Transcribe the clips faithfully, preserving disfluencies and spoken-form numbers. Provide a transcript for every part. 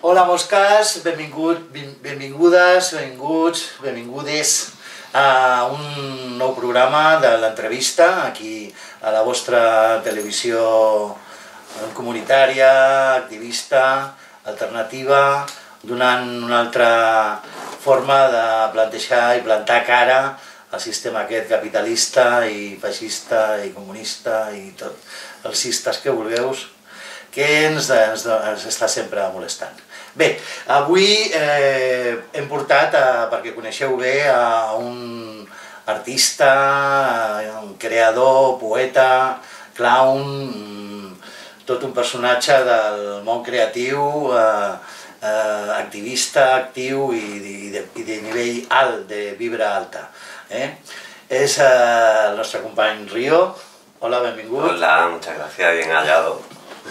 Hola moscas, benvingut, benvingudes, benvinguts, benvingudes a un nou programa de l'entrevista aquí a la vostra televisió comunitària, activista, alternativa, donant una altra forma de plantejar i plantar cara al sistema aquest capitalista i feixista i comunista i tot els sistes que vulgueu, que ens, ens, ens està sempre molestant. Bé, avui eh, hem portat, a, perquè coneixeu bé, a un artista, un creador, poeta, clown, tot un personatge del món creatiu, eh, eh, activista, actiu i, i, de, i de nivell alt, de vibra alta. Eh? És eh, el nostre company Río. Hola, benvingut. Hola, muchas gracias, bien hallado.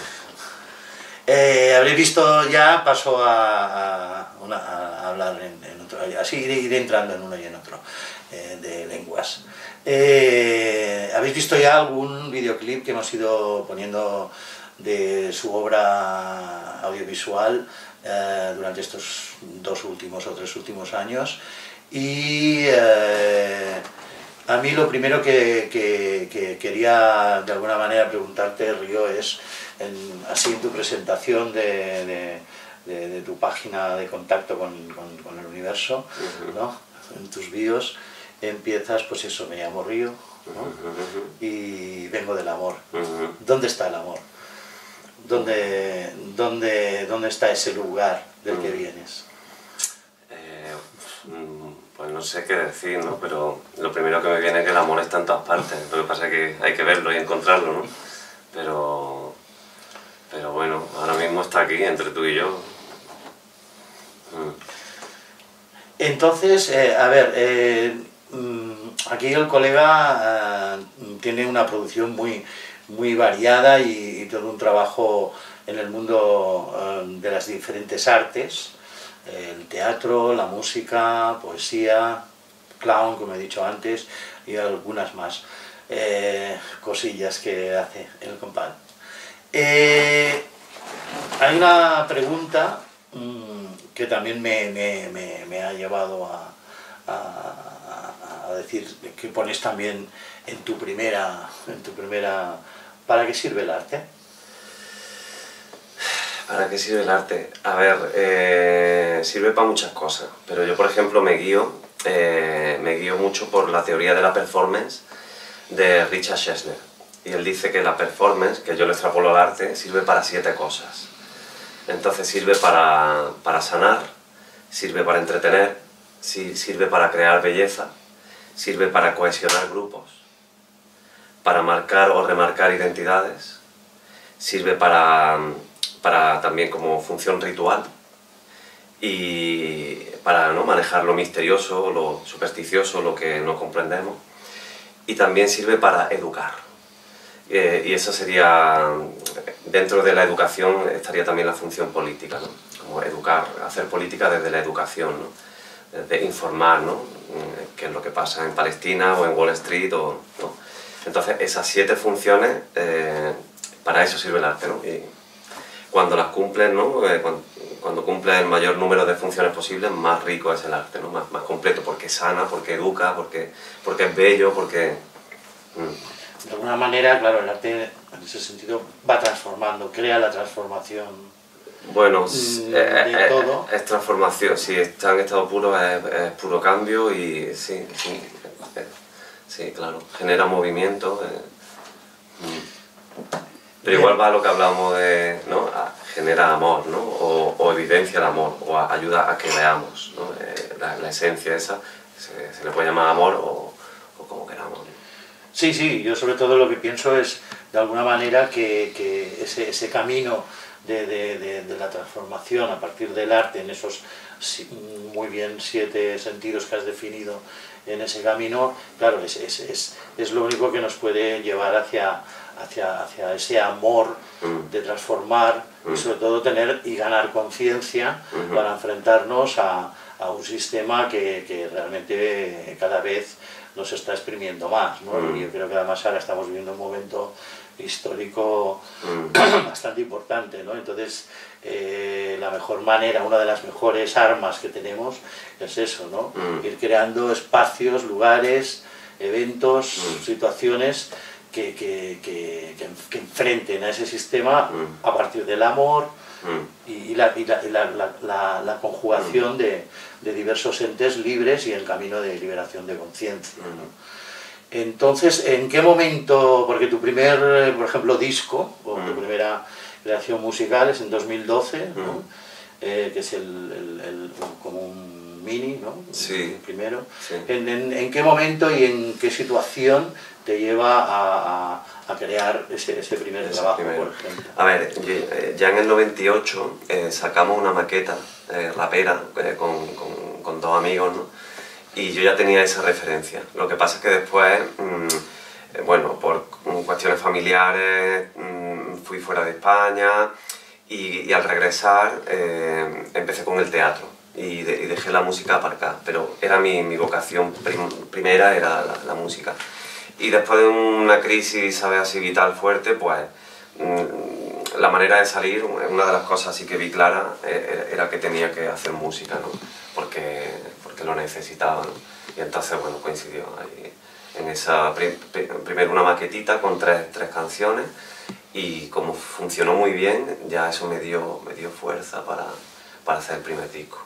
Eh, habréis visto ya, paso a, a, una, a hablar en, en otro, así iré, iré entrando en uno y en otro, eh, de lenguas. Eh, habéis visto ya algún videoclip que hemos ido poniendo de su obra audiovisual eh, durante estos dos últimos o tres últimos años. Y eh, a mí lo primero que, que, que quería de alguna manera preguntarte, Río, es en, así en tu presentación de, de, de, de tu página de contacto con, con, con el universo, ¿no? En tus bios empiezas, pues eso, me llamo Río, ¿no? Y vengo del amor. ¿Dónde está el amor? ¿Dónde, dónde, dónde está ese lugar del que vienes? Eh, pues no sé qué decir, ¿no? Pero lo primero que me viene es que el amor está en todas partes. Lo que pasa es que hay que verlo y encontrarlo, ¿no? Pero, pero bueno, ahora mismo está aquí, entre tú y yo. Mm. Entonces, eh, a ver, eh, aquí el colega eh, tiene una producción muy, muy variada y, y todo un trabajo en el mundo eh, de las diferentes artes. El teatro, la música, poesía, clown, como he dicho antes, y algunas más eh, cosillas que hace el compadre. Eh, hay una pregunta mmm, que también me, me, me, me ha llevado a, a, a decir que pones también en tu primera, en tu primera, ¿para qué sirve el arte? ¿Para qué sirve el arte? A ver, eh, sirve para muchas cosas, pero yo por ejemplo me guío, eh, me guío mucho por la teoría de la performance de Richard Schessler. Y él dice que la performance, que yo le extrapolo al arte, sirve para siete cosas. Entonces sirve para, para sanar, sirve para entretener, sirve para crear belleza, sirve para cohesionar grupos, para marcar o remarcar identidades, sirve para... para también como función ritual y para ¿no? manejar lo misterioso, lo supersticioso, lo que no comprendemos, y también sirve para educar. Eh, y eso sería, dentro de la educación estaría también la función política, ¿no? Como educar, hacer política desde la educación, ¿no? Desde informar, ¿no? Qué es lo que pasa en Palestina o en Wall Street, o, ¿no? Entonces esas siete funciones, eh, para eso sirve el arte, ¿no? Y, cuando las cumplen, ¿no? Eh, cuando, cuando cumple el mayor número de funciones posibles, más rico es el arte, ¿no? Más, más completo, porque sana, porque educa, porque, porque es bello, porque... Mm. De alguna manera, claro, el arte en ese sentido va transformando, crea la transformación. Bueno, mm, de de es, todo. Es, es transformación, si está en estado puro es, es puro cambio y sí, sí, es, sí, claro, genera movimiento. Eh, mm. Pero igual va a lo que hablamos de, ¿no? Genera amor, ¿no? O, o evidencia el amor, o a, ayuda a que veamos, ¿no? Eh, la, la esencia esa, se, se le puede llamar amor o, o como queramos, ¿no? Sí, sí, yo sobre todo lo que pienso es, de alguna manera, que, que ese, ese camino de, de, de, de la transformación a partir del arte, en esos muy bien siete sentidos que has definido en ese camino, claro, es, es, es, es lo único que nos puede llevar hacia... Hacia, hacia ese amor mm. de transformar mm. y sobre todo tener y ganar conciencia mm-hmm. para enfrentarnos a, a un sistema que, que realmente cada vez nos está exprimiendo más, ¿no? Mm. Y yo creo que además ahora estamos viviendo un momento histórico mm. bastante importante, ¿no? Entonces, eh, la mejor manera, una de las mejores armas que tenemos es eso, ¿no? Mm. Ir creando espacios, lugares, eventos, mm. situaciones que, que, que, que, que enfrenten a ese sistema mm. a partir del amor mm. y, la, y, la, y la, la, la, la conjugación mm. de, de diversos entes libres y el camino de liberación de conciencia, ¿no? Entonces, ¿en qué momento, porque tu primer, por ejemplo, disco, o mm. tu primera creación musical es en dos mil doce, ¿no? mm. eh, que es el, el, el, como un mini, ¿no? Sí. El primero. Sí. ¿En, en, ¿En qué momento y en qué situación te lleva a, a, a crear ese, ese primer ese trabajo, primero. por ejemplo? A ver, ya en el noventa y ocho eh, sacamos una maqueta eh, rapera eh, con, con, con dos amigos, ¿no? Y yo ya tenía esa referencia. Lo que pasa es que después, mmm, bueno, por cuestiones familiares, mmm, fui fuera de España y, y al regresar eh, empecé con el teatro y, de, y dejé la música aparcada, pero era mi, mi vocación prim, primera, era la, la música. Y después de una crisis, ¿sabes?, así vital fuerte, pues mmm, la manera de salir, una de las cosas así que vi clara, eh, era que tenía que hacer música, ¿no? Porque, porque lo necesitaba, ¿no? Y entonces, bueno, coincidió ahí en esa, prim, primero una maquetita con tres, tres canciones, y como funcionó muy bien, ya eso me dio, me dio fuerza para, para hacer el primer disco.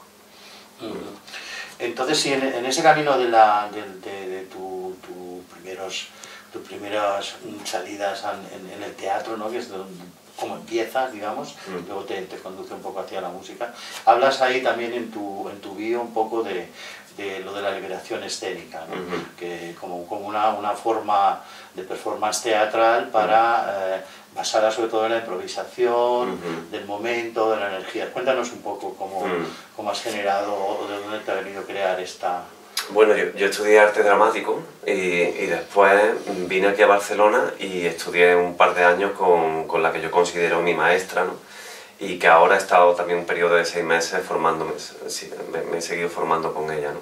Mm. Entonces, si en, en ese camino de, la, de, de, de tu, tu primeros, tus primeras salidas en, en el teatro, ¿no?, que es donde, como empiezas, digamos, mm. luego te, te conduce un poco hacia la música. Hablas ahí también en tu, en tu bio un poco de, de lo de la liberación escénica, ¿no? Mm-hmm. Que como, como una, una forma de performance teatral para, mm. eh, basada sobre todo en la improvisación, mm-hmm. del momento, de la energía. Cuéntanos un poco cómo, mm. cómo has generado o de dónde te ha venido a crear esta... Bueno, yo, yo estudié arte dramático y, y después vine aquí a Barcelona y estudié un par de años con, con la que yo considero mi maestra, ¿no? Y que ahora he estado también un periodo de seis meses formándome, me, me he seguido formando con ella, ¿no?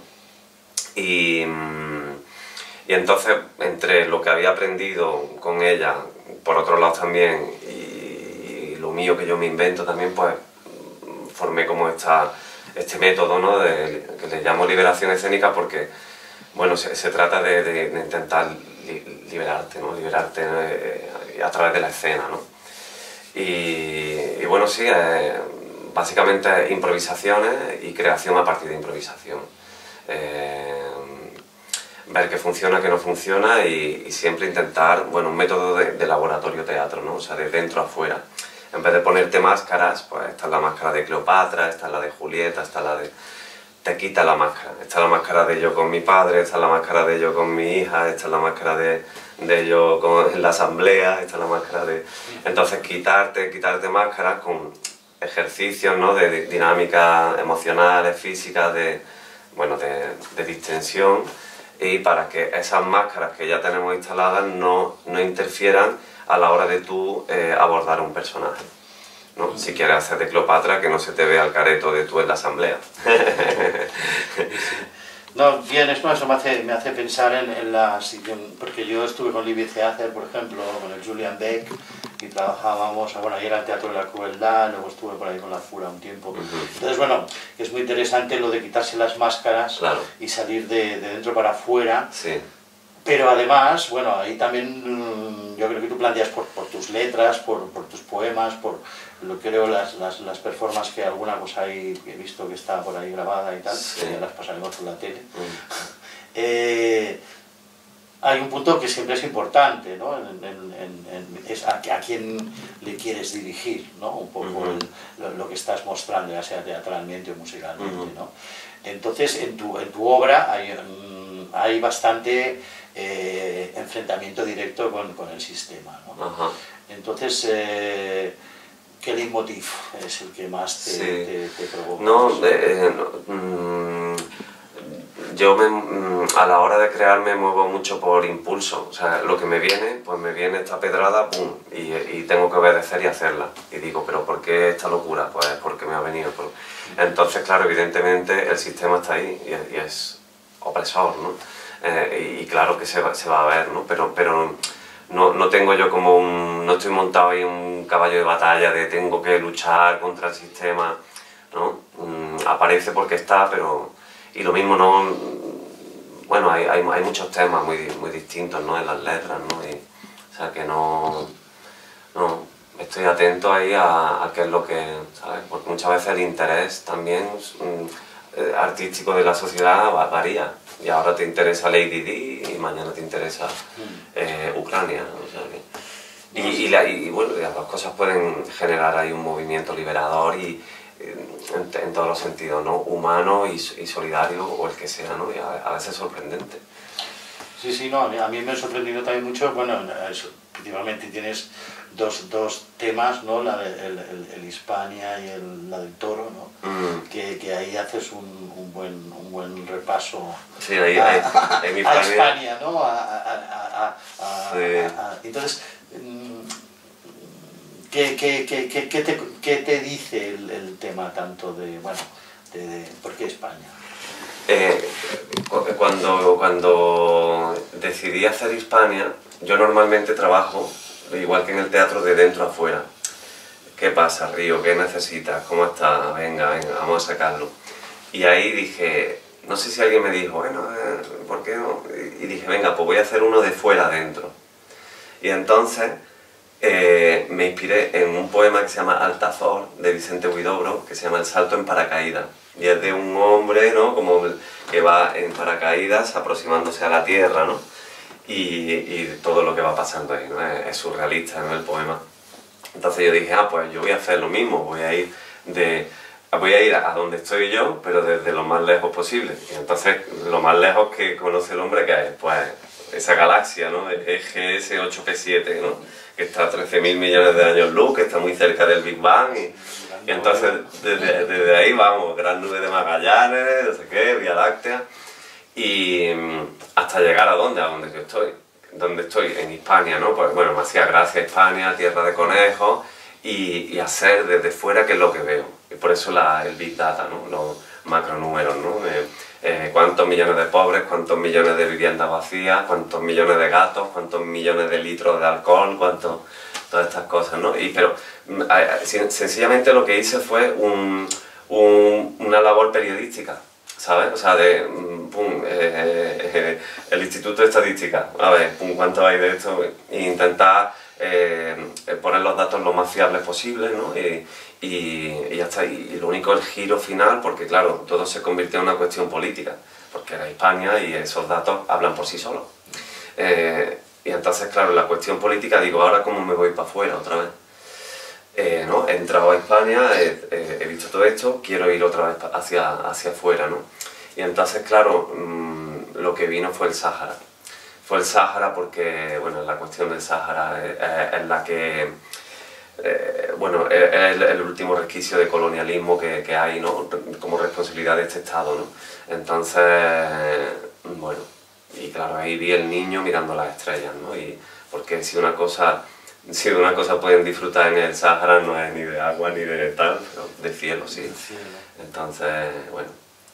Y, y entonces, entre lo que había aprendido con ella, por otro lado también, y, y lo mío que yo me invento también, pues formé como esta... este método, ¿no?, de, que le llamo liberación escénica, porque, bueno, se, se trata de, de, de intentar li, liberarte, ¿no?, liberarte eh, a través de la escena, ¿no? Y, y bueno, sí, eh, básicamente improvisaciones y creación a partir de improvisación. Eh, ver qué funciona, qué no funciona y, y siempre intentar, bueno, un método de, de laboratorio teatro, ¿no?, o sea, de dentro a fuera. En vez de ponerte máscaras, pues esta es la máscara de Cleopatra, esta es la de Julieta, esta es la de... Te quita la máscara. Esta es la máscara de yo con mi padre, esta es la máscara de yo con mi hija, esta es la máscara de, de yo con, en la asamblea, esta es la máscara de... Entonces quitarte, quitarte máscaras con ejercicios, ¿no?, de, de dinámicas emocionales, físicas, de, bueno, de, de distensión, y para que esas máscaras que ya tenemos instaladas no, no interfieran a la hora de tú eh, abordar un personaje, ¿no? Si quieres hacer de Cleopatra, que no se te vea el careto de tú en la asamblea. No, bien, eso me hace, me hace pensar en, en la... Porque yo estuve con Libby Theater, por ejemplo, con el Julian Beck, y trabajábamos, bueno, ahí era el Teatro de la Crueldad, luego estuve por ahí con la Fura un tiempo. Uh-huh. Entonces, bueno, es muy interesante lo de quitarse las máscaras, claro, y salir de, de dentro para afuera. Sí. Pero además, bueno, ahí también yo creo que tú planteas por, por tus letras, por, por tus poemas, por lo creo las, las, las performances, que alguna cosa ahí he visto que está por ahí grabada y tal, sí, que ya las pasaremos por la tele. Mm. eh, hay un punto que siempre es importante, ¿no? En, en, en, en, es a, a quién le quieres dirigir, ¿no? Un poco uh-huh. el, lo, lo que estás mostrando, ya sea teatralmente o musicalmente, uh-huh. ¿no? Entonces, en tu, en tu obra hay, hay bastante eh, enfrentamiento directo con, con el sistema, ¿no? Uh-huh. Entonces, eh, ¿qué leitmotiv es el que más te, sí. te, te provoca? No, eh, no mm, yo me, a la hora de crear me muevo mucho por impulso, o sea, lo que me viene, pues me viene esta pedrada, pum, y, y tengo que obedecer y hacerla. Y digo, ¿pero por qué esta locura? Pues porque me ha venido. Por... Entonces, claro, evidentemente el sistema está ahí y, y es opresor, ¿no? eh, y, y claro que se va, se va a ver, ¿no? Pero, pero no, no tengo yo como un... no estoy montado ahí un caballo de batalla de tengo que luchar contra el sistema, ¿no? Mm, aparece porque está, pero... y lo mismo no... bueno, hay, hay, hay muchos temas muy, muy distintos, ¿no? En las letras, ¿no? Y, o sea que no... no estoy atento ahí a, a qué es lo que... ¿sabes? Porque muchas veces el interés también mm, artístico de la sociedad varía. Y ahora te interesa Lady Di y mañana te interesa eh, Ucrania, ¿no? O sea que, y, y, la, y bueno, las dos cosas pueden generar ahí un movimiento liberador y en, en todos los sentidos, ¿no? Humano y, y solidario o el que sea, ¿no? Y a, a veces sorprendente. Sí, sí, no, a mí me ha sorprendido también mucho, bueno, eso, principalmente tienes dos, dos temas, ¿no? La de, el, el, el Hispania y el, la del Toro, ¿no? Mm. Que, que ahí haces un, un, buen, un buen repaso sí, ahí, a, ahí, a, en a Hispania, ¿no? A, a, a, a, sí. a, a, entonces, ¿qué, qué, qué, qué, qué, te, qué te dice el, el tema tanto de, bueno, de, de ¿por qué España? Eh, cuando, cuando decidí hacer Hispania, yo normalmente trabajo, igual que en el teatro, de dentro a afuera. ¿Qué pasa, Río? ¿Qué necesitas? ¿Cómo estás? Venga, venga, vamos a sacarlo. Y ahí dije, no sé si alguien me dijo, bueno, eh, ¿por qué no? Y dije, venga, pues voy a hacer uno de fuera adentro. Y entonces eh, me inspiré en un poema que se llama Altazor, de Vicente Huidobro, que se llama El salto en paracaídas. Y es de un hombre, ¿no? Como que va en paracaídas aproximándose a la tierra, ¿no? Y, y todo lo que va pasando ahí, ¿no? Es, es surrealista, ¿no? El poema. Entonces yo dije, ah, pues yo voy a hacer lo mismo, voy a ir de... voy a ir a donde estoy yo, pero desde lo más lejos posible. Y entonces, lo más lejos que conoce el hombre, que es, pues, esa galaxia, ¿no? El E G S ocho P siete, ¿no? Que está a trece mil millones de años luz, que está muy cerca del Big Bang. Y, y entonces, desde, desde ahí vamos, gran nube de Magallanes, no sé qué, Vía Láctea. Y hasta llegar a dónde, a donde yo estoy. Donde estoy, en Hispania, ¿no? Pues bueno, me hacía gracia Hispania, tierra de conejos, y, y hacer desde fuera qué es lo que veo. Y por eso la, el Big Data, ¿no? Los macronúmeros, ¿no? Eh, eh, cuántos millones de pobres, cuántos millones de viviendas vacías, cuántos millones de gatos, cuántos millones de litros de alcohol, cuántos... todas estas cosas, ¿no? Y, pero eh, sencillamente lo que hice fue un, un, una labor periodística, ¿sabes? O sea, de, pum, eh, eh, el Instituto de Estadística, a ver, pum, cuánto hay de esto, e intentar eh, poner los datos lo más fiables posible, ¿no? Y, y, y ya está, y lo único el giro final, porque claro, todo se convirtió en una cuestión política, porque era Hispania y esos datos hablan por sí solos. Eh, y entonces, claro, la cuestión política, digo, ahora cómo me voy para afuera otra vez. Eh, ¿no? He entrado a Hispania, he, he, he visto todo esto, quiero ir otra vez hacia, hacia afuera, ¿no? Y entonces, claro, mmm, lo que vino fue el Sáhara. Fue el Sáhara porque, bueno, la cuestión del Sáhara es, es, es la que, eh, bueno, es el, el último resquicio de colonialismo que, que hay, ¿no? Como responsabilidad de este Estado, ¿no? Entonces, bueno, y claro, ahí vi el niño mirando las estrellas, ¿no? Y porque si una cosa... Si de una cosa pueden disfrutar en el Sáhara no es ni de agua ni de tal, pero de cielo, sí. De cielo. Entonces, bueno.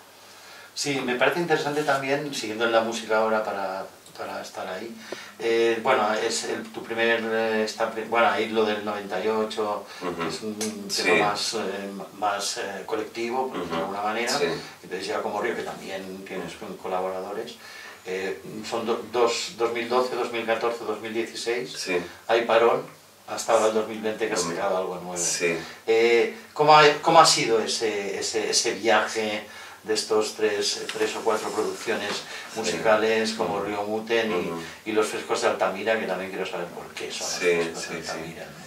Sí, me parece interesante también, siguiendo en la música ahora para, para estar ahí, eh, bueno, es el, tu primer, eh, está, bueno, ahí lo del noventa y ocho, uh-huh. que es un tema sí. más, eh, más eh, colectivo, uh-huh. de alguna manera, sí. y te decía como Río, que también tienes colaboradores. Eh, son do, dos, dos mil doce, dos mil catorce, dos mil dieciséis, sí. hay parón, hasta ahora el dos mil veinte que has sacado algo nuevo. Sí. Eh, ¿cómo, ha, ¿Cómo ha sido ese, ese, ese viaje de estos tres, tres o cuatro producciones musicales sí. como Río Muten y, uh-huh. y Los Frescos de Altamira, que también quiero saber por qué son sí, Los Frescos sí, de Altamira? Sí. ¿No?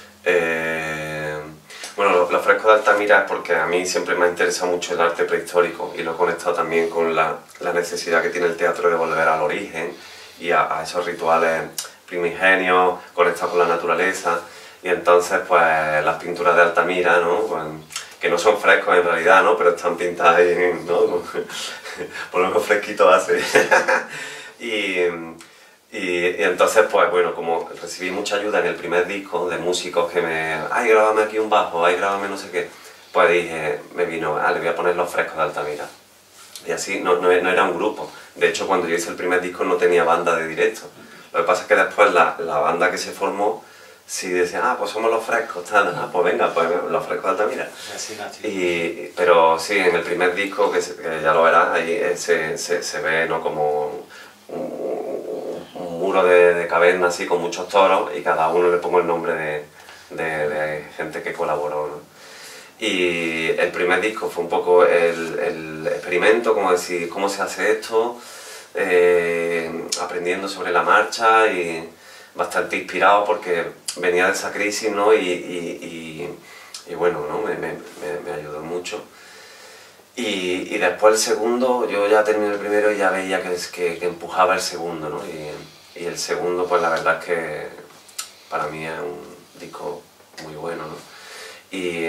Eh... Bueno, Los Frescos de Altamira es porque a mí siempre me ha interesado mucho el arte prehistórico y lo he conectado también con la, la necesidad que tiene el teatro de volver al origen y a, a esos rituales primigenios, conectados con la naturaleza. Y entonces, pues, las pinturas de Altamira, ¿no? Pues, que no son frescos en realidad, ¿no? Pero están pintadas ahí, ¿no? Por lo que fresquito hace. y... Y, y entonces, pues bueno, como recibí mucha ayuda en el primer disco de músicos que me... ¡Ay, grábame aquí un bajo! ¡Ay, grábame no sé qué! Pues dije, me vino, ah, le voy a poner Los Frescos de Altamira. Y así no, no, no era un grupo. De hecho, cuando yo hice el primer disco no tenía banda de directo. Lo que pasa es que después la, la banda que se formó, sí decía, ah, pues somos Los Frescos, tal, ah, pues venga, pues Los Frescos de Altamira. Y, pero sí, en el primer disco, que, se, que ya lo verás, ahí se, se, se ve, ¿no?, como un, un muro de, de caverna así con muchos toros y cada uno le pongo el nombre de, de, de gente que colaboró, ¿no? Y el primer disco fue un poco el, el experimento, como decir, cómo se hace esto, eh, aprendiendo sobre la marcha y bastante inspirado porque venía de esa crisis, ¿no? y, y, y, y bueno, ¿no? me, me, me ayudó mucho. Y, y después el segundo, yo ya terminé el primero y ya veía que, que, que empujaba el segundo, ¿no? Y, y el segundo, pues la verdad es que para mí es un disco muy bueno, ¿no? Y,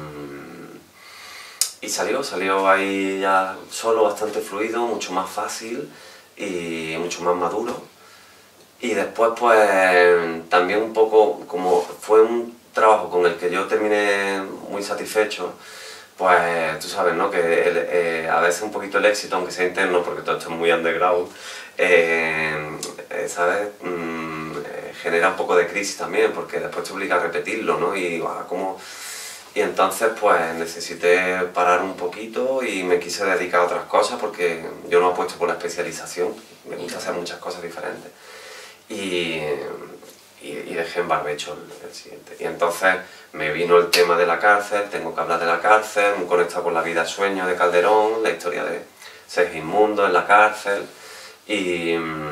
y salió, salió ahí ya solo, bastante fluido, mucho más fácil y mucho más maduro. Y después pues también un poco, como fue un trabajo con el que yo terminé muy satisfecho, pues tú sabes, ¿no?, que el, eh, a veces un poquito el éxito, aunque sea interno, porque todo esto es muy underground, eh, eh, ¿sabes? Mm, eh, genera un poco de crisis también, porque después te obliga a repetirlo, ¿no? Y, ah, ¿cómo? Y entonces pues necesité parar un poquito y me quise dedicar a otras cosas porque yo no apuesto por la especialización, me gusta hacer muchas cosas diferentes. Y, y, y dejé en barbecho el, el siguiente. Y entonces me vino el tema de la cárcel, tengo que hablar de la cárcel, muy conectado con la vida sueño de Calderón, la historia de Segismundo en la cárcel. Y,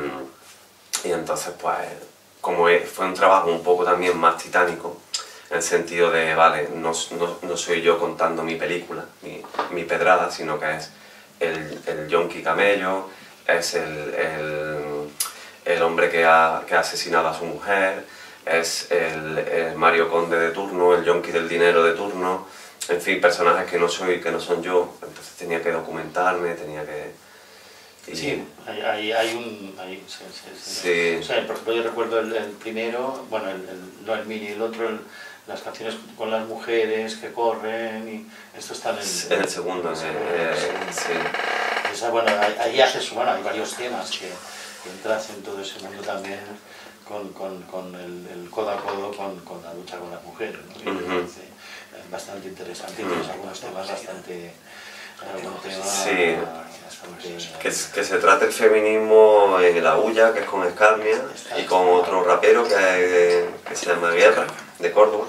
y entonces pues, como fue un trabajo un poco también más titánico, en el sentido de, vale, no, no, no soy yo contando mi película, mi, mi pedrada, sino que es el, el yonki camello, es el, el, el hombre que ha, que ha asesinado a su mujer, es el, el Mario Conde de turno, el yonki del dinero de turno, en fin, personajes que no soy, que no son yo, entonces tenía que documentarme, tenía que... Y... Sí, hay, hay, hay un... Hay, sí, sí, sí. Sí. O sea, por ejemplo, yo recuerdo el, el primero, bueno, el, el, no el mini, el otro, el, las canciones con las mujeres que corren, y esto está en el... En el segundo, en el segundo, eh, sí. sí. Esa, bueno, ahí haces, bueno, hay varios temas que, que entras en todo ese mundo también con, con, con el, el codo a codo con, con la lucha con las mujeres, ¿no? Y uh-huh. me parece bastante interesante y tienes algunos temas bastante... Algún tema sí, bastante... que, que se trata el feminismo en La Huya, que es con Escarmia, y con otro rapero que, que se llama Guerra, de Córdoba.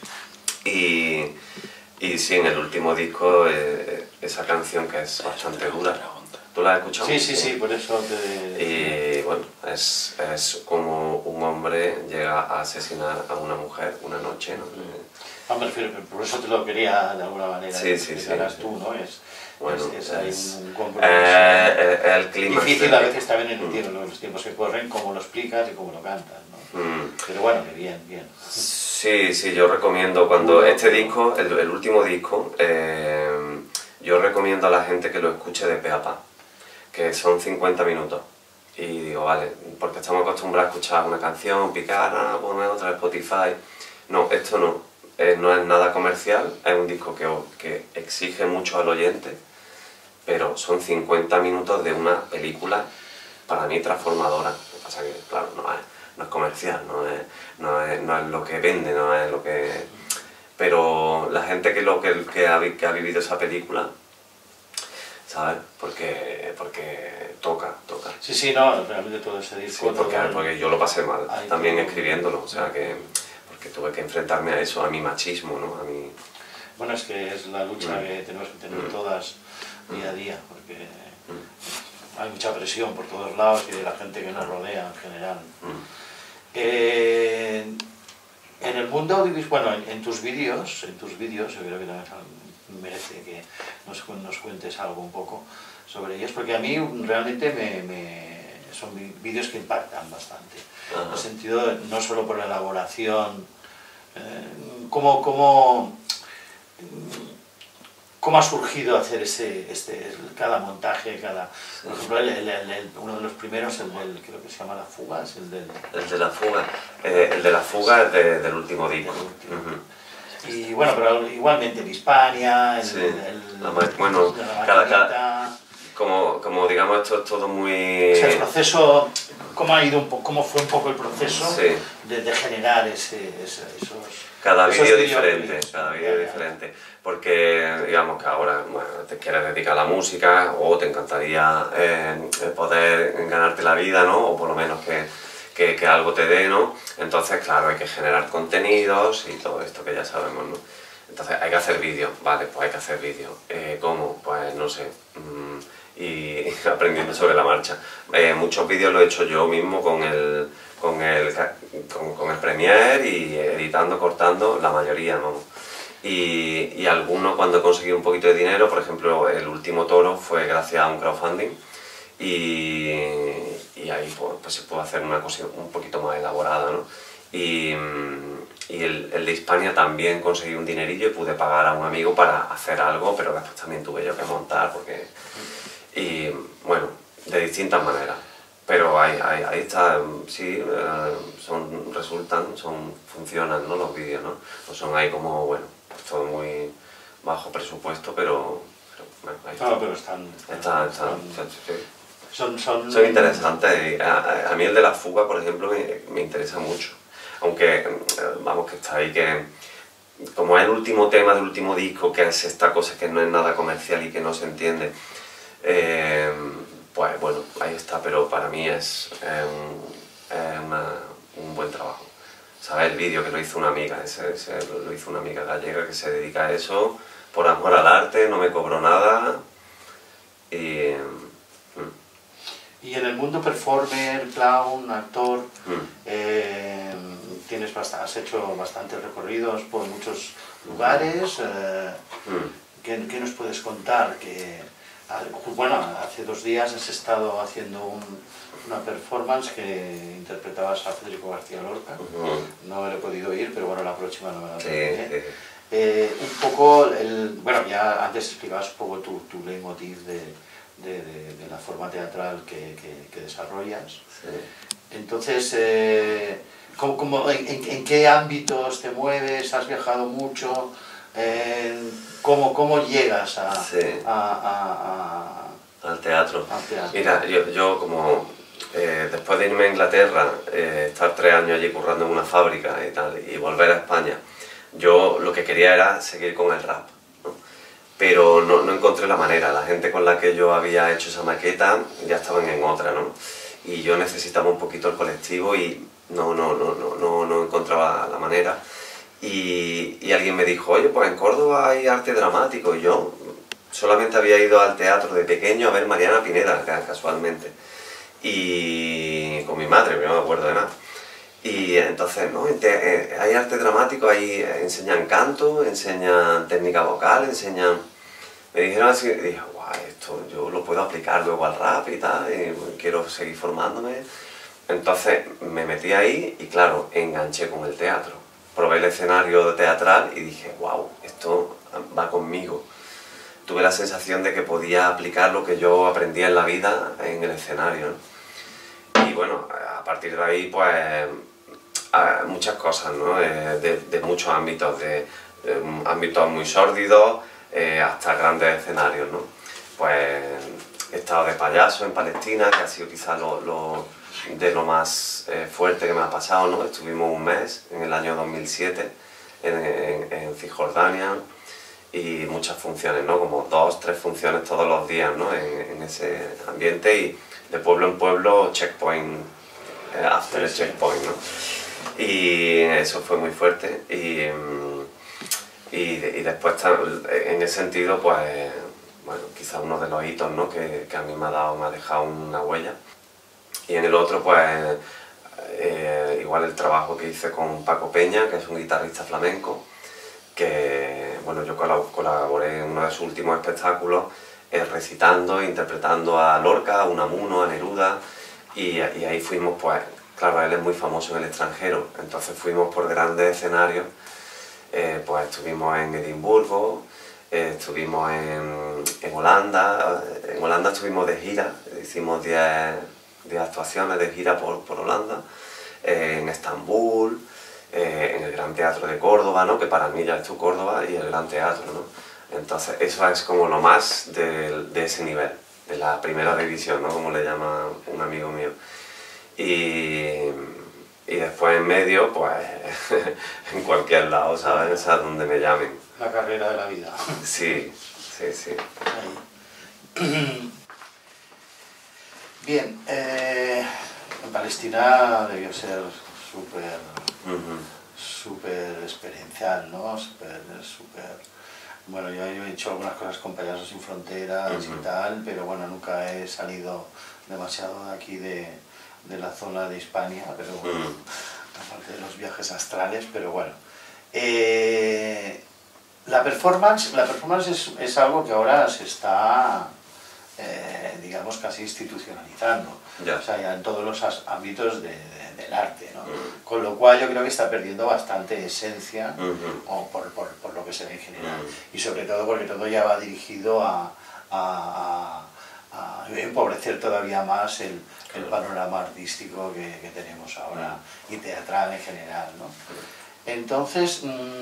Y, y sí, en el último disco, eh, esa canción que es bastante dura. ¿Tú la has escuchado? Sí, sí, sí, por eso te... Y bueno, es, es como un hombre llega a asesinar a una mujer una noche, ¿no? Ah, me refiero, por eso te lo quería de alguna manera sí, sí, explicarás sí, tú, ¿no? Es, bueno, es, es, es un compromiso eh, eh, el clima difícil a veces también en mm. los tiempos que corren, cómo lo explicas y cómo lo cantas, ¿no? Mm. Pero bueno, que bien, bien. Sí, sí, yo recomiendo cuando este disco, el, el último disco, eh, yo recomiendo a la gente que lo escuche de pe a pa, que son cincuenta minutos. Y digo, vale, porque estamos acostumbrados a escuchar una canción, picar, ah, poner otra de Spotify. No, esto no, eh, no es nada comercial, es un disco que, que exige mucho al oyente, pero son cincuenta minutos de una película para mí transformadora. Lo que pasa es que, claro, no es, no es comercial, no es, no, es, no es lo que vende, no es lo que... Pero la gente que, lo, que, que, ha, que ha vivido esa película, ¿sabes? Porque, porque toca, toca. Sí, sí, no, realmente todo ese disco... Sí, porque, todo porque yo lo pasé mal, Ay, también todo... escribiéndolo, o sea que... Porque tuve que enfrentarme a eso, a mi machismo, ¿no? A mi... Bueno, es que es la lucha mm. que tenemos que tener mm. todas día a día, porque mm. hay mucha presión por todos lados y de la gente que nos rodea en general. Mm. Eh, en el mundo audiovisual, bueno, en, en tus vídeos, en tus vídeos, yo creo que también merece que nos, nos cuentes algo un poco sobre ellos, porque a mí realmente me, me, son vídeos que impactan bastante, uh-huh. en el sentido de, no solo por la elaboración, eh, cómo, cómo, cómo ha surgido hacer ese, este, cada montaje, cada, por ejemplo, el, el, el, uno de los primeros, el del, creo que se llama La Fuga, es el del... El de La Fuga, eh, el de La Fuga es de, del último disco. Uh-huh. Y bueno, pero igualmente en Hispania, el, sí. el, la, bueno, la cada, cada, como, como digamos esto es todo muy... O sea, el proceso, ¿cómo ha ido un poco, cómo fue un poco el proceso sí. de, de generar ese, ese, esos... Cada esos vídeo diferente, videoclips? cada vídeo diferente, porque digamos que ahora bueno, te quieres dedicar a la música o te encantaría eh, poder ganarte la vida, ¿no? O por lo menos que, que, que algo te dé, ¿no? Entonces, claro, hay que generar contenidos y todo esto que ya sabemos, ¿no? Entonces hay que hacer vídeos, vale, pues hay que hacer vídeos. Eh, ¿Cómo? Pues no sé, mmm, y aprendiendo sobre la marcha. Eh, muchos vídeos los he hecho yo mismo con el... Con el, con, con el Premiere y editando, cortando, la mayoría, ¿no? Y, y algunos cuando he conseguido un poquito de dinero, por ejemplo, el último toro fue gracias a un crowdfunding y, y ahí pues, pues se puede hacer una cosa un poquito más elaborada, ¿no? Y, y el, el de Hispania también conseguí un dinerillo y pude pagar a un amigo para hacer algo, pero después también tuve yo que montar, porque... Y bueno, de distintas maneras. Pero ahí, ahí, ahí está, sí, son, resultan, son, funcionan, ¿no? Los vídeos, ¿no? No son ahí como, bueno, pues todo muy bajo presupuesto, pero, pero bueno, ahí Claro, pero están... están, están, están sí. son, son, son interesantes. A, a mí el de la fuga, por ejemplo, me, me interesa mucho. Aunque, vamos, que está ahí que... Como es el último tema del último disco, que es esta cosa que no es nada comercial y que no se entiende, eh, pues bueno, ahí está, pero para mí es, eh, es una, un buen trabajo. ¿Sabes? El vídeo que lo hizo una amiga, ese, ese, lo hizo una amiga gallega que se dedica a eso, por amor al arte, no me cobró nada y... Y en el mundo performer, clown, actor, mm. eh, tienes bast has hecho bastantes recorridos por muchos lugares. Eh, Mm. ¿qué, ¿Qué nos puedes contar? Que, bueno, hace dos días has estado haciendo un, una performance que interpretabas a Federico García Lorca. Uh-huh. No he podido ir, pero bueno, la próxima no me la Sí, perderé. sí. Eh, un poco, el, bueno, ya antes explicabas un poco tu, tu leitmotiv de, de, de, de la forma teatral que, que, que desarrollas. Sí. Entonces, eh, ¿cómo, cómo, en, en qué ámbitos te mueves? ¿Has viajado mucho? Eh, ¿cómo, ¿Cómo llegas a, Sí. a, a, a, Al teatro. al teatro? Mira, yo, yo como eh, después de irme a Inglaterra, eh, estar tres años allí currando en una fábrica y tal, y volver a España, yo lo que quería era seguir con el rap, ¿no? Pero no, no encontré la manera. La gente con la que yo había hecho esa maqueta ya estaban en otra, ¿no? Y yo necesitaba un poquito el colectivo y no, no, no, no, no, no encontraba la manera. Y, y alguien me dijo, oye, pues en Córdoba hay arte dramático. Y yo solamente había ido al teatro de pequeño a ver Mariana Pineda, casualmente. Y con mi madre, que no me acuerdo de nada. Y entonces, ¿no? Hay arte dramático, ahí enseñan canto, enseñan técnica vocal, enseñan... Me dijeron así, y dije, guau, esto yo lo puedo aplicar luego al rap y tal, y quiero seguir formándome. Entonces me metí ahí y claro, enganché con el teatro. Probé el escenario teatral y dije, wow, esto va conmigo. Tuve la sensación de que podía aplicar lo que yo aprendía en la vida en el escenario, ¿no? Y bueno, a partir de ahí, pues, muchas cosas, ¿no? De, de muchos ámbitos, de, de ámbitos muy sórdidos eh, hasta grandes escenarios, ¿no? Pues he estado de payaso en Palestina, que ha sido quizás lo, lo, de lo más eh, fuerte que me ha pasado, ¿no? Estuvimos un mes en el año dos mil siete en, en, en Cisjordania y muchas funciones, ¿no? Como dos, tres funciones todos los días, ¿no? En, en ese ambiente y de pueblo en pueblo, checkpoint, eh, after el checkpoint, ¿no? Y eso fue muy fuerte y, y, y después en ese sentido, pues, bueno, quizás uno de los hitos, ¿no? que, que a mí me ha dado, me ha dejado una huella. Y en el otro, pues, eh, igual el trabajo que hice con Paco Peña, que es un guitarrista flamenco, que, bueno, yo colaboré en uno de sus últimos espectáculos eh, recitando, interpretando a Lorca, a Unamuno, a Neruda, y, y ahí fuimos, pues, claro, él es muy famoso en el extranjero, entonces fuimos por grandes escenarios, eh, pues estuvimos en Edimburgo, eh, estuvimos en, en Holanda, en Holanda estuvimos de gira, hicimos diez actuaciones de gira por, por Holanda, eh, en Estambul, eh, en el Gran Teatro de Córdoba, ¿no? Que para mí ya es tu Córdoba y el Gran Teatro, ¿no? Entonces eso es como lo más de, de ese nivel. de la primera división, ¿no? Como le llama un amigo mío. Y, y después en medio, pues en cualquier lado, ¿sabes? O sea, donde me llamen. La carrera de la vida. Sí, sí, sí. Ahí. Bien, eh, en Palestina debió ser súper, Uh-huh. súper experiencial, ¿no? Súper, súper... Bueno, yo, yo he hecho algunas cosas con Payasos Sin Fronteras Uh-huh. y tal, pero bueno, nunca he salido demasiado de aquí de, de la zona de Hispania, pero bueno, Uh-huh. aparte de los viajes astrales, pero bueno. Eh, la performance, la performance es, es algo que ahora se está, eh, digamos, casi institucionalizando, Ya. o sea, ya en todos los ámbitos de, de, del arte, ¿no? Uh-huh. Con lo cual yo creo que está perdiendo bastante esencia, Uh-huh. o por, por, por lo que se ve en general, Uh-huh. y sobre todo porque todo ya va dirigido a, a, a, a empobrecer todavía más el, el panorama artístico que, que tenemos ahora, y teatral en general, ¿no? Entonces,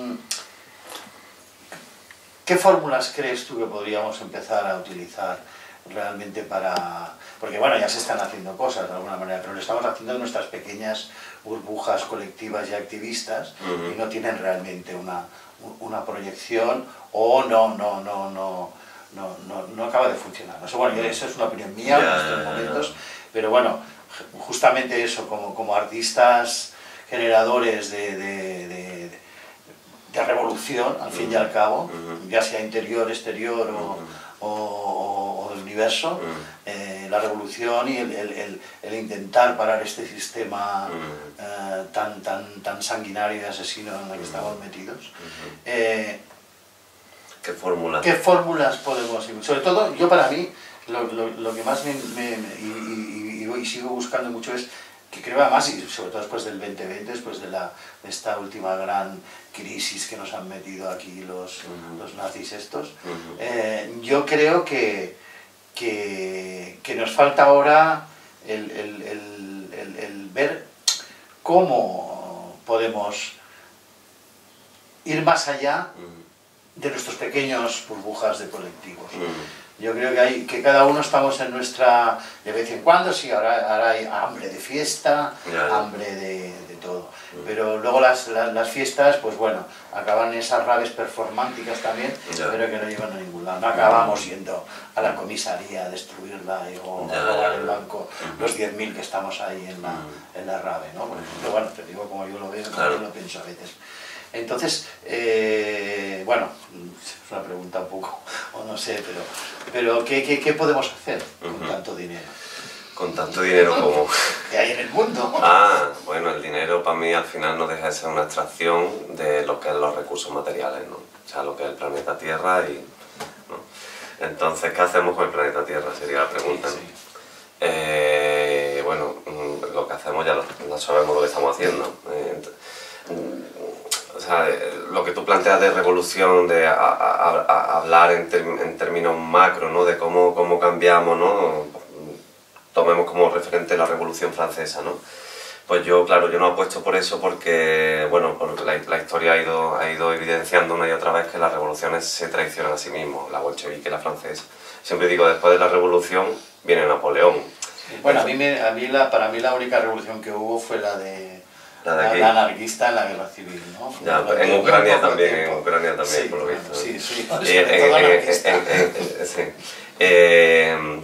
¿qué fórmulas crees tú que podríamos empezar a utilizar realmente para...? Porque bueno, ya se están haciendo cosas de alguna manera, pero lo estamos haciendo en nuestras pequeñas burbujas colectivas y activistas, Uh-huh. y no tienen realmente una, una proyección, o no, no, no, no, no, no, no acaba de funcionar. No sé, bueno, eso es una opinión mía en estos yeah, momentos, yeah. pero bueno, justamente eso, como, como artistas generadores de, de, de, de revolución, al fin y al cabo, Uh-huh. ya sea interior, exterior o, Uh-huh. o, o del universo, Uh-huh. eh, la revolución y el, el, el, el intentar parar este sistema Uh-huh. eh, tan, tan, tan sanguinario y asesino en el que estamos metidos. Uh-huh. Eh, ¿Qué fórmula? ¿Qué fórmulas podemos ir? Sobre todo, yo para mí, lo, lo, lo que más me, me, me y, y, y, y sigo buscando mucho es que creo además, y sobre todo después del veinte veinte, después de, la, de esta última gran crisis que nos han metido aquí los, uh-huh. los nazis estos, uh-huh. eh, yo creo que, que, que nos falta ahora el, el, el, el, el ver cómo podemos ir más allá uh-huh. de nuestros pequeños burbujas de colectivos. Uh-huh. Yo creo que, hay, que cada uno estamos en nuestra... De vez en cuando, sí, ahora, ahora hay hambre de fiesta, yeah. hambre de, de todo. Mm. Pero luego las, las, las fiestas, pues bueno, acaban en esas raves performánticas también, yeah. pero que no llevan a ningún lado. No acabamos yendo a la comisaría a destruirla o yeah. a robar el banco, mm. los diez mil que estamos ahí en la, mm. en la rave, ¿no? Por ejemplo, bueno, te digo como yo lo veo, como claro. yo lo pienso a veces. Entonces, eh, bueno, es una pregunta un poco, o no sé, pero, pero ¿qué, qué, qué podemos hacer con uh-huh. tanto dinero? Con tanto dinero como... que hay en el mundo. Ah, bueno, el dinero para mí al final no deja de ser una abstracción de lo que es los recursos materiales, ¿no? O sea, lo que es el planeta Tierra y... ¿no? Entonces, ¿qué hacemos con el planeta Tierra? Sería la pregunta, ¿no? Sí, sí. Eh, bueno, lo que hacemos ya lo, no sabemos lo que estamos haciendo. Eh, O sea, lo que tú planteas de revolución, de a, a, a hablar en, ter, en términos macro, ¿no? De cómo, cómo cambiamos, ¿no? Tomemos como referente la Revolución Francesa, ¿no? Pues yo, claro, yo no apuesto por eso porque, bueno, porque la, la historia ha ido, ha ido evidenciando una y otra vez que las revoluciones se traicionan a sí mismos, la bolchevique y la francesa. Siempre digo, después de la revolución viene Napoleón. Bueno, a mí, me, a mí la, para mí la única revolución que hubo fue la de... La, de la anarquista en la guerra civil, ¿no? Ya, en Ucrania también, en Ucrania también, sí, por lo visto. Sí, sí, eh, eh, eh, eh, eh, sí. eh,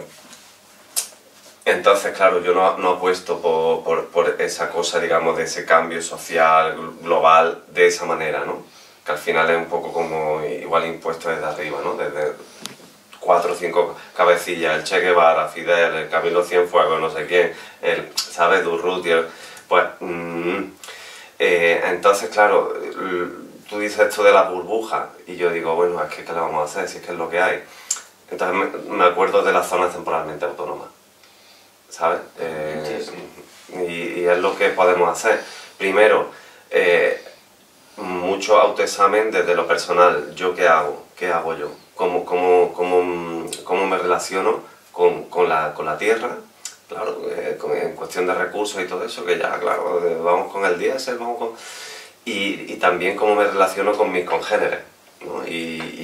Entonces, claro, yo no, no apuesto por, por, por esa cosa, digamos, de ese cambio social, global, de esa manera, ¿no? Que al final es un poco como igual impuesto desde arriba, ¿no? Desde cuatro o cinco cabecillas, el Che Guevara, Fidel, el Camilo Cienfuegos, no sé quién, el, ¿sabes? Durruti, pues... Mmm, eh, entonces, claro, tú dices esto de la burbuja, y yo digo, bueno, es que ¿qué le vamos a hacer? Si es que es lo que hay. Entonces me, me acuerdo de las zonas temporalmente autónomas, ¿sabes? Eh, sí, sí. Y, y es lo que podemos hacer. Primero, eh, mucho autoexamen desde lo personal. ¿Yo qué hago? ¿Qué hago yo? ¿Cómo, cómo, cómo, cómo me relaciono con, con, la, con la tierra? Claro, eh, con, en cuestión de recursos y todo eso, que ya, claro, vamos con el diésel, vamos con... Y, y también cómo me relaciono con mis congéneres, ¿no? Y,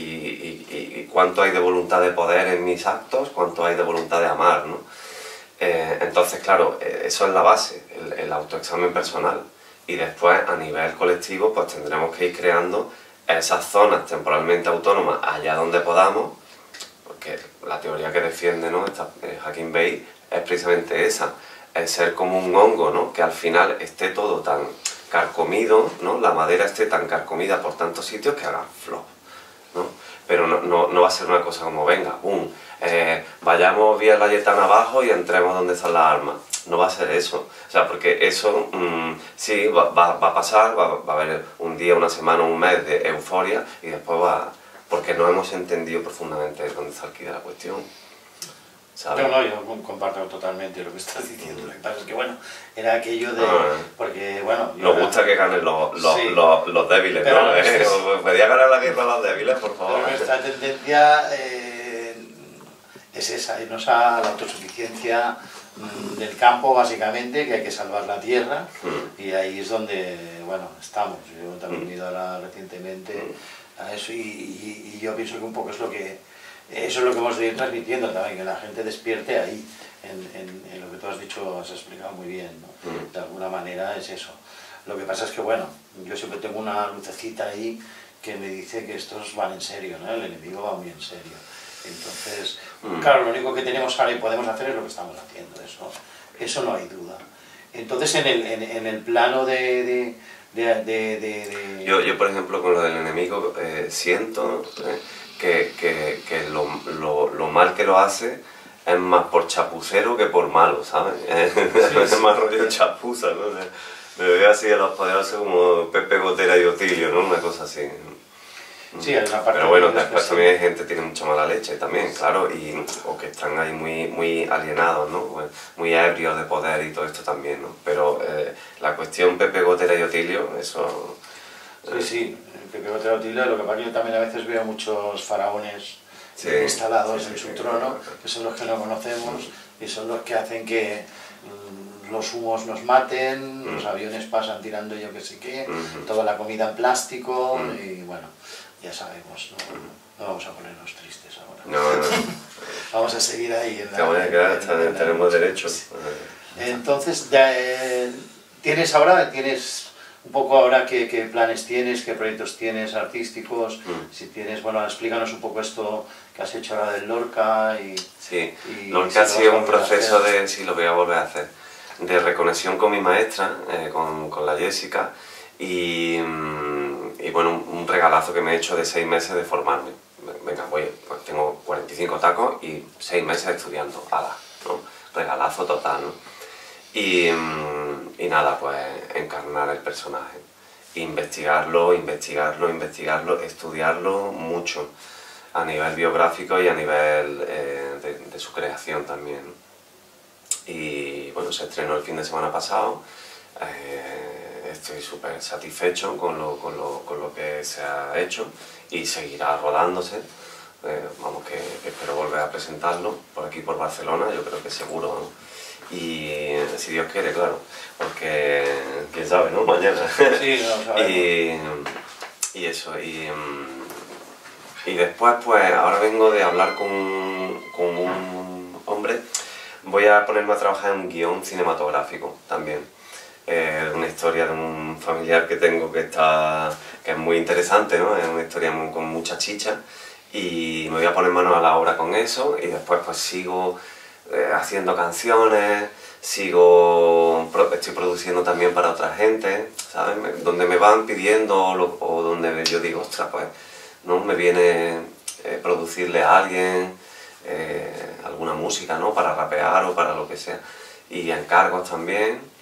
y, y, y cuánto hay de voluntad de poder en mis actos, cuánto hay de voluntad de amar, ¿no? Eh, entonces, claro, eso es la base, el, el autoexamen personal. Y después, a nivel colectivo, pues tendremos que ir creando esas zonas temporalmente autónomas allá donde podamos, porque la teoría que defiende, ¿no?, esta, eh, Hacking Bay es precisamente esa, es ser como un hongo, ¿no?, que al final esté todo tan carcomido, ¿no?, la madera esté tan carcomida por tantos sitios que hagan flop, ¿no? Pero no, no, no va a ser una cosa como, venga, boom, eh, vayamos vía la Yetana abajo y entremos donde están las armas. No va a ser eso, o sea, porque eso mmm, sí va, va, va a pasar, va, va a haber un día, una semana, un mes de euforia y después va, porque no hemos entendido profundamente dónde está el quid de la cuestión, ¿sabes? No, no, yo comparto totalmente lo que estás diciendo. Lo que pasa es que, bueno, era aquello de... Ah, porque, bueno... nos gusta que ganen los, los, sí, los, los débiles, pero ¿no? es, es, ¿Podría ganar la guerra a los débiles, por favor? Pero nuestra tendencia eh, es esa, irnos a la autosuficiencia mmm, del campo, básicamente, que hay que salvar la tierra, mm. y ahí es donde, bueno, estamos. Yo también he ido ahora recientemente a eso y, y, y yo pienso que un poco es lo que... Eso es lo que hemos de ir transmitiendo también, que la gente despierte ahí, en, en, en lo que tú has dicho, has explicado muy bien, ¿no? Mm. De alguna manera es eso. Lo que pasa es que, bueno, yo siempre tengo una lucecita ahí que me dice que estos van en serio, ¿no? El enemigo va muy en serio. Entonces, mm. claro, lo único que tenemos ahora y podemos hacer es lo que estamos haciendo, eso, eso no hay duda. Entonces, en el, en, en el plano de... de De, de, de, de... Yo, yo, por ejemplo, con lo del enemigo eh, siento eh, que, que, que lo, lo, lo mal que lo hace es más por chapucero que por malo, ¿sabes? Sí, es sí, más rollo chapuza, ¿no? Me veo así a los poderosos como Pepe Gotera y Otilio, ¿no? Una cosa así. Sí, hay una parte. Pero bueno, después sí. También hay gente que tiene mucha mala leche también, claro, y, o que están ahí muy, muy alienados, ¿no? Muy ebrios de poder y todo esto también, ¿no? Pero eh, la cuestión Pepe Gotera y Otilio, eso... Eh. Sí, sí, Pepe Gotera y Otilio, lo que pasa es que yo también a veces veo muchos faraones sí, instalados sí, sí, en su sí, trono, que son los que no conocemos y son los que hacen que mmm, los humos nos maten, mm. los aviones pasan tirando yo que sé qué, mm. toda la comida en plástico mm. y bueno... Ya sabemos, ¿no? No vamos a ponernos tristes ahora. No, no. Vamos a seguir ahí en la... Vamos a quedar, en, en, en tenemos la... derechos. Entonces, ya, eh, ¿tienes ahora, tienes un poco ahora qué, qué planes tienes, qué proyectos tienes artísticos? Mm. Si tienes, bueno, explícanos un poco esto que has hecho ahora del Lorca y... Sí, y Lorca ha sido un proceso de, sí, lo voy a volver a hacer, de reconexión con mi maestra, eh, con, con la Jessica, y... y bueno, un regalazo que me he hecho de seis meses de formarme. Venga, voy, pues tengo cuarenta y cinco tacos y seis meses estudiando, ala, ¿no? Regalazo total, ¿no? Y, y nada, pues encarnar el personaje, investigarlo, investigarlo, investigarlo, estudiarlo mucho, a nivel biográfico y a nivel eh, de, de su creación también, ¿no? Y bueno, se estrenó el fin de semana pasado. Eh, Estoy súper satisfecho con lo, con, lo, con lo que se ha hecho y seguirá rodándose. Eh, vamos, que, que espero volver a presentarlo por aquí, por Barcelona, yo creo que seguro, ¿no? Y si Dios quiere, claro, porque quién sabe, ¿no? Mañana. Sí, no sabemos. y, y eso, y, y después, pues ahora vengo de hablar con, con un hombre. Voy a ponerme a trabajar en un guión cinematográfico también. Eh, una historia de un familiar que tengo que está que es muy interesante, ¿no? Es una historia muy, con mucha chicha y me voy a poner manos a la obra con eso y después pues sigo eh, haciendo canciones, sigo estoy produciendo también para otra gente, ¿sabes? Me, donde me van pidiendo lo, o donde yo digo, ostras, pues no me viene eh, producirle a alguien eh, alguna música, ¿no? Para rapear o para lo que sea, y encargos también.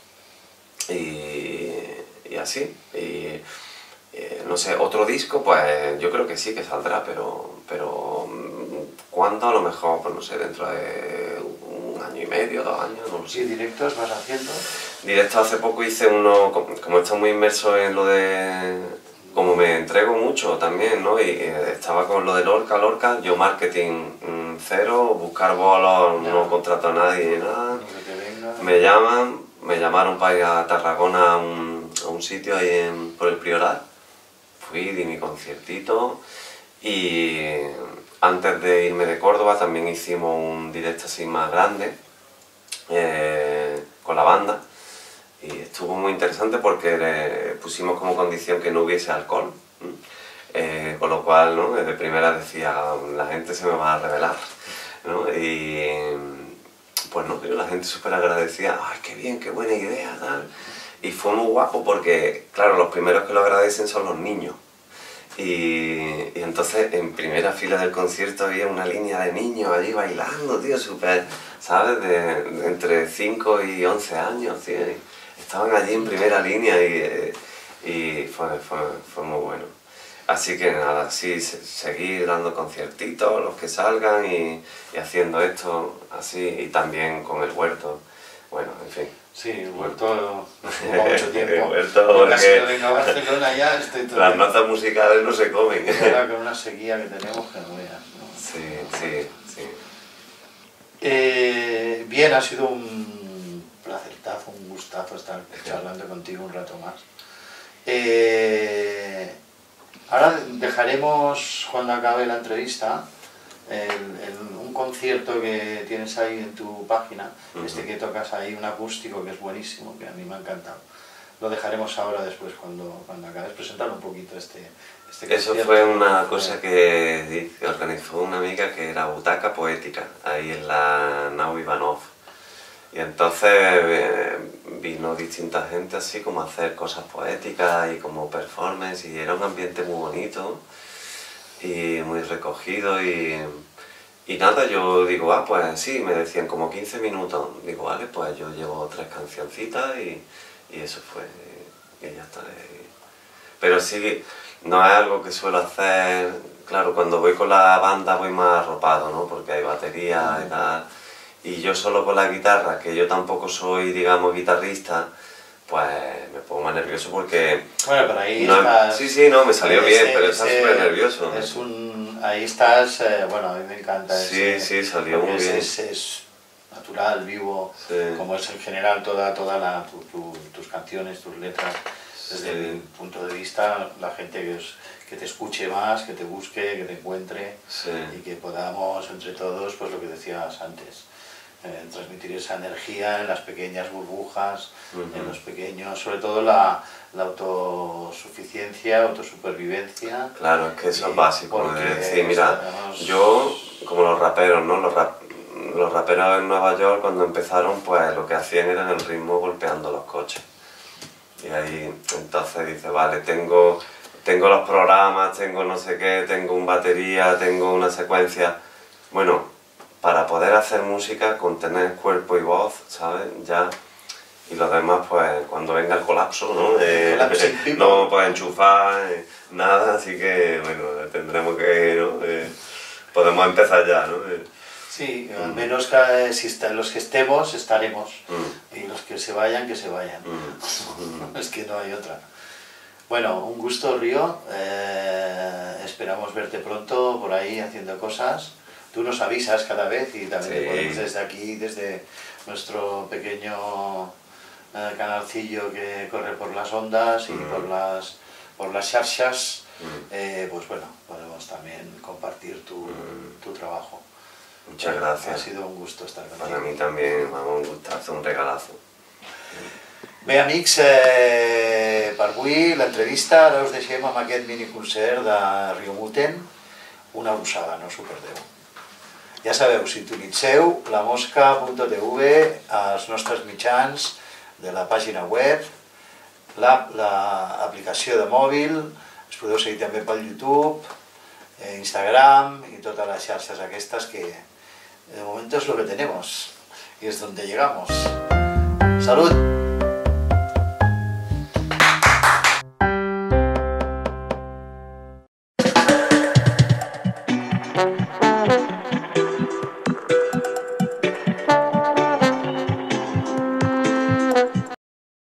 Y, y así, y eh, no sé, otro disco, pues yo creo que sí que saldrá, pero, pero ¿cuándo? A lo mejor, pues no sé, dentro de un año y medio, dos años, no lo sé. ¿Y directos vas haciendo? Directos hace poco hice uno, como he estado muy inmerso en lo de... Como me entrego mucho también, ¿no? Y estaba con lo de Lorca, Lorca, yo marketing mmm, cero, buscar bolos, no, no contrato a nadie ni nada, me llaman. Me llamaron para ir a Tarragona a un, a un sitio ahí en, por el Priorat, fui, di mi conciertito y antes de irme de Córdoba también hicimos un directo así más grande eh, con la banda y estuvo muy interesante porque le pusimos como condición que no hubiese alcohol, eh, con lo cual, ¿no?, de primera decía, la gente se me va a revelar, ¿no? Y pues no, la gente súper agradecida, ¡ay, qué bien, qué buena idea!, tal. Y fue muy guapo porque, claro, los primeros que lo agradecen son los niños. Y, y entonces en primera fila del concierto había una línea de niños allí bailando, tío, súper, ¿sabes? De, de entre cinco y once años, tío. Y estaban allí en primera línea y, y fue, fue, fue muy bueno. Así que nada, sí, seguir dando conciertitos, los que salgan y, y haciendo esto así, y también con el huerto, bueno, en fin. Sí, el huerto no lleva mucho tiempo. El huerto, yo casi porque no vengo a Barcelona ya, estoy todo las notas musicales no se comen. Ahora con una sequía que tenemos que no veas, ¿no? Sí, sí, sí. Eh, bien, ha sido un placertazo, un gustazo estar charlando contigo un rato más. Eh, ahora dejaremos, cuando acabe la entrevista, el, el, un concierto que tienes ahí en tu página, uh-huh. este que tocas ahí, un acústico que es buenísimo, que a mí me ha encantado. Lo dejaremos ahora después, cuando, cuando acabes, presentar un poquito este, este concierto. Eso fue una cosa que organizó una amiga que era Butaca Poética, ahí en la Nau Ivanov. Y entonces eh, vino distinta gente así como a hacer cosas poéticas y como performance, y era un ambiente muy bonito y muy recogido y, y nada, yo digo, ah, pues sí, me decían como quince minutos, digo, vale, pues yo llevo tres cancioncitas y, y eso fue, y, y ya está. Pero sí, no es algo que suelo hacer, claro, cuando voy con la banda voy más arropado, ¿no?, porque hay batería y tal. Y yo solo con la guitarra, que yo tampoco soy, digamos, guitarrista, pues me pongo más nervioso porque... Bueno, pero ahí no, estás... Sí, sí, no, me salió ese, bien, pero estás ese, súper nervioso. Es un... Ahí estás, eh, bueno, a mí me encanta Sí, ese... sí, salió muy es, bien. Es, es natural, vivo, sí. como es en general toda, toda la, tu, tu, tus canciones, tus letras. Desde sí. mi punto de vista, la gente que, es, que te escuche más, que te busque, que te encuentre, sí. y que podamos entre todos, pues lo que decías antes, Eh, transmitir esa energía en las pequeñas burbujas, uh-huh. en los pequeños, sobre todo la, la autosuficiencia, autosupervivencia. Claro, es que eso es básico, de decir, mira, estamos... yo, como los raperos, ¿no? Los, rap, los raperos en Nueva York cuando empezaron, pues lo que hacían era el ritmo golpeando los coches. Y ahí, entonces dice, vale, tengo, tengo los programas, tengo no sé qué, tengo un batería, tengo una secuencia, bueno, para poder hacer música con tener cuerpo y voz, ¿sabes? Ya, y lo demás, pues, cuando venga el colapso, ¿no? Eh, eh, no puedes enchufar, eh, nada, así que, bueno, tendremos que, ¿no? Eh, podemos empezar ya, ¿no? Eh, sí, al mm. menos que, si está, los que estemos, estaremos, mm. y los que se vayan, que se vayan. Mm. Es que no hay otra. Bueno, un gusto, Río, eh, esperamos verte pronto por ahí haciendo cosas. Tú nos avisas cada vez y también sí. te podemos desde aquí, desde nuestro pequeño eh, canalcillo que corre por las ondas y mm. por las por las xarxas, mm. eh, pues bueno, podemos también compartir tu, mm. tu trabajo. Muchas eh, gracias. Ha sido un gusto estar contigo. Para mí también, vamos, un gustazo, un regalazo. Bé, amics, eh, per avui l'entrevista, ara us deixem amb aquest miniconcert de Rio Muten, una abraçada, no s'ho perdeu. Ja sabeu, sintonitzeu la mosca punt tv als nostres mitjans de la pàgina web, l'aplicació la, de mòbil, es podeu seguir també pel YouTube, eh, Instagram i totes les xarxes aquestes que de moment és lo que tenemos y es donde llegamos. ¡Salud!